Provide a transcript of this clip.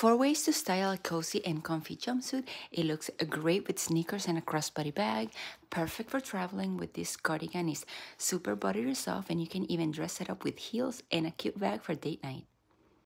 4 ways to style a cozy and comfy jumpsuit. It looks great with sneakers and a crossbody bag. Perfect for traveling with this cardigan. Is super buttery soft and you can even dress it up with heels and a cute bag for date night.